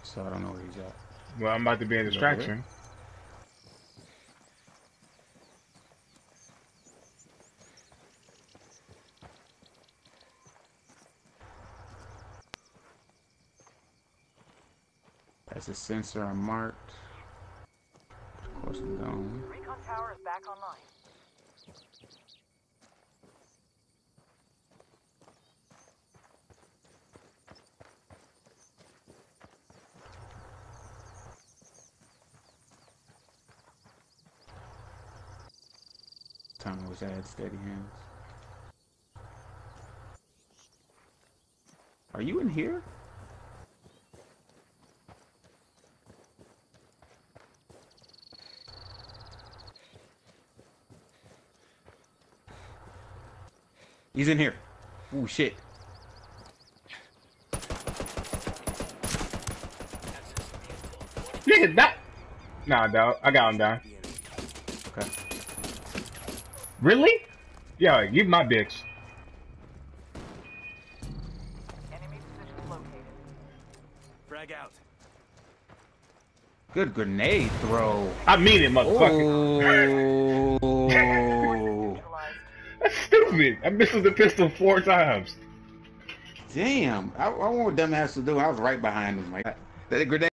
so I don't know where he's at. Well, I'm about to be a distraction. That's a sensor I marked. Of course, I'm gone. Recon tower is back online. Time I wish I had steady hands. Are you in here? He's in here. Ooh, shit. Nigga, that. Nah, dog. I got him down. Okay. Really? Yo, give my bitch. Enemy position located. Frag out. Good grenade throw. I mean it, motherfucker. Oh. Neutralized. That's stupid. I missed with the pistol 4 times. Damn. I wonder what dumbass to do. I was right behind him. Like that grenade.